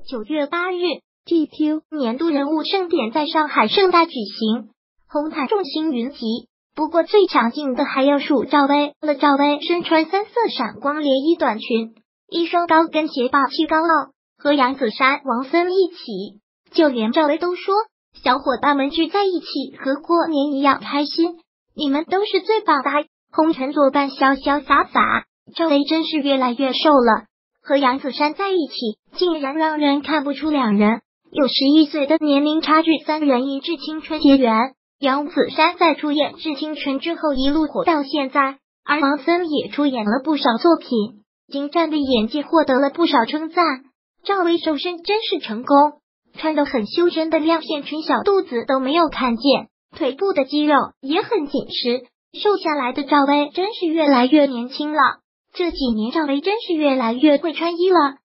9月8日 ，GQ 年度人物盛典在上海盛大举行，红毯众星云集。不过最抢镜的还要数赵薇了。赵薇身穿3色闪光连衣短裙，一双高跟鞋霸气高傲，和杨子姗、王森一起，就连赵薇都说，小伙伴们聚在一起和过年一样开心，你们都是最棒的。红尘作伴，潇潇洒洒，赵薇真是越来越瘦了。和杨子姗在一起，竟然让人看不出两人有11岁的年龄差距，三人一致青春结缘。杨子姗在出演《致青春》之后一路火到现在，而王森也出演了不少作品，精湛的演技获得了不少称赞。赵薇瘦身真是成功，穿得很修身的亮线裙，小肚子都没有看见，腿部的肌肉也很紧实，瘦下来的赵薇真是越来越年轻了。这几年赵薇真是越来越会穿衣了。